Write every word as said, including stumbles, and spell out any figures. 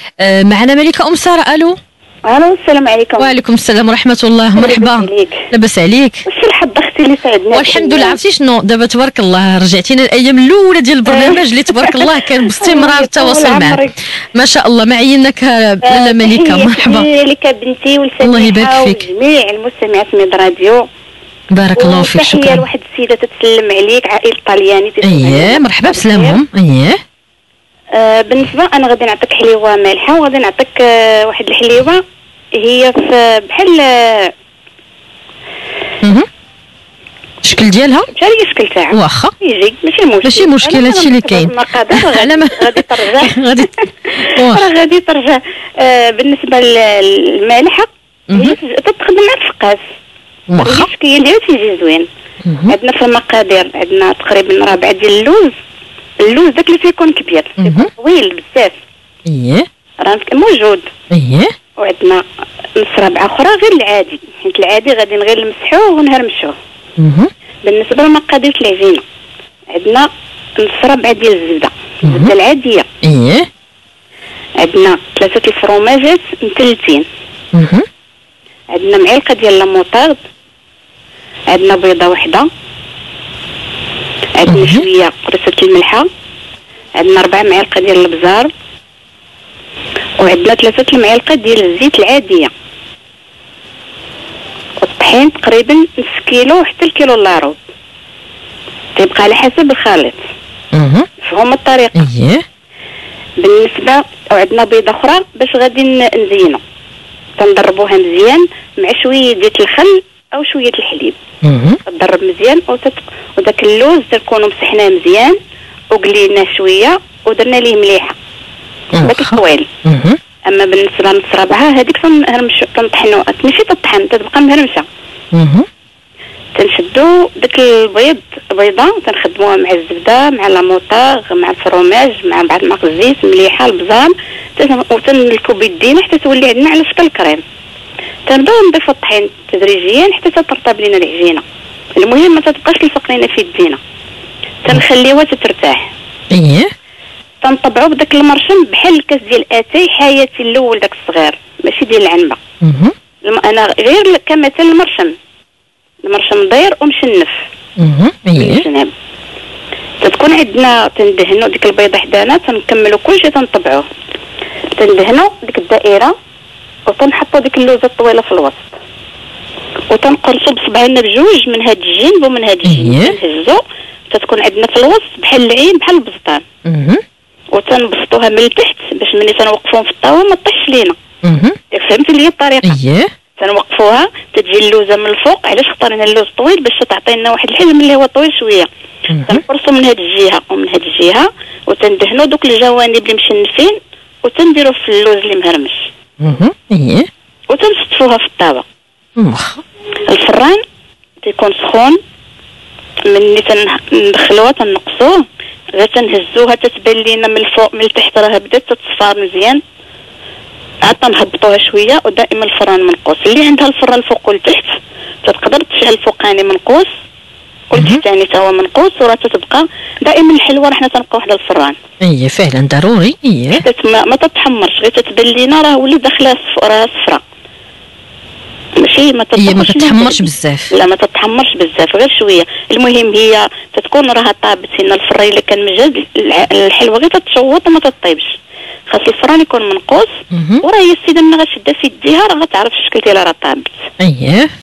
آه معنا ملكة أم سارة. ألو. الو السلام عليكم. وعليكم السلام ورحمة الله. مرحبا. لاباس عليك؟ واش الحظ اختي اللي ساعدنا. والحمد لله. عرفتي شنو دابا تبارك الله رجعتينا الايام الاولى ديال البرنامج اللي تبارك الله كان باستمرار التواصل معك ما شاء الله. معينك لاله ملكة. مرحبا لك بنتي والسميحه الله يبارك فيك وجميع المستمعات من راديو. بارك الله فيك. شكرا. تحيه لواحد السيده تتسلم عليك عائله طلياني. اييه مرحبا بسلامهم. اييه آه بالنسبه انا غادي نعطيك حليوه مالحه وغادي نعطيك آه واحد الحليوه هي في بحال اها الشكل ديالها بحال الشكل تاعها واخا يجي ماشي مشكل ماشي مشكل. هادشي اللي كاين على ما غادي ترجع غادي راه غادي ترجع. آه بالنسبه للمالحه هي تتخدم مع الفقاس واخا الشكل ديالها تيجي زوين. عندنا في المقادير عندنا تقريبا ربعه ديال اللوز. اللوز داك اللي تيكون كبير تيكون طويل بزاف. اييه راه موجود. اييه وعندنا نص ربعه اخرى غير العادي حيت العادي غادي غير نمسحوه ونهرمشوه. اها بالنسبه لمقادير العجينه عندنا نص ربعه ديال الزبده الزبده العاديه. اييه عندنا ثلاثه الفروماجات مثلثين. اها عندنا معلقه ديال لاموطارد. عندنا بيضه واحده. عندنا شويه قرصه الملحه. عندنا ربع معالق ديال الابزار. وعندنا ثلاثه المعالق ديال الزيت العاديه. والطحين تقريبا نص كيلو حتى الكيلو الا ربع تيبقى على حسب الخليط. اها فهم الطريقه. اييه بالنسبه وعندنا بيضه اخرى باش غادي نزينو تنضربوها مزيان مع شويه ديال الخل او شويه الحليب. اها تضرب مزيان وتت... وداك اللوز تكونوا مسحناه مزيان وقليناه شويه ودرنا ليه مليحه داك الطويل. اها اما بالنسبه لنص ربعه هذيك تنهرمشو تنطحنو ماشي تطحن تتبقى مهرمشه. اها تنشدو داك البيض بيضه تنخدموها مع الزبده مع لاموطاغ مع الفروماج مع بعض الماء الزيت مليحه البزار وتنلكو بيدينا حتى تولي عندنا على شكل كريم. تنبداو نضيفو الطحين تدريجيا حتى تترطب لينا العجينه. المهم ما تبقاش تلصق لينا في يدينا. تنخليوها تترتاح. اييه تنطبعو بداك المرشم بحال الكاس ديال اتاي حياتي الاول داك الصغير ماشي ديال العنبه. اها انا غير كمثل المرشم المرشم داير ومشنف. اها اييه الجناب تتكون عندنا تندهنو ديك البيضه حدانا تنكملو كلشي تنطبعوه. تندهنو ديك الدائره وتنحطو ديك اللوزه الطويله في الوسط وتنقرصو بصبعنا بجوج من هاد الجنب ومن هاد الجنب تنهزو تتكون عندنا في الوسط بحال العين بحال البزطان. اها وتنبسطوها من التحت باش ملي تنوقفوهم في الطاوه ما تطيحش لينا. اها فهمتي لي الطريقه. اييه تنوقفوها تجي اللوزه من الفوق. علاش اختارينا اللوز طويل باش تعطينا واحد الحجم اللي هو طويل شويه. تنقرصو من هاد الجهه ومن هاد الجهه وتندهنو دوك الجوانب اللي مشنفين وتنديرو في اللوز اللي مهرمش. اها اييه وتنستفوها في الطاوه. واخا الفران تيكون سخون ملي تندخلوها تنقصوه غير تنهزوها تتبان لينا من الفوق من التحت راها بدات تتصفار مزيان. عاد تنهبطوها شويه ودائما الفران منقوس. اللي عندها الفران فوق والتحت تقدر تشعل الفوقاني منقوس والتحتاني تا هو منقوس وراه تتبقى دائما الحلوه راه حنا تنبقاو حدا الفران. اييه فعلا ضروري. اييه ما, ما تتحمرش غير تتبان لينا راه ولات داخله راه صفراء ماشي ما هي ما تتحمرش بزاف. لا ما تتحمرش بزاف غير شويه. المهم هي تتكون راها طابت هنا الفران اللي كان مجهز الحلوه غير تتشوط وما تطيبش. خاص الفران يكون منقوس وراه هي السيده ملي غتشدها في يديها راه غتعرف الشكل ديالها راه طابت. اييه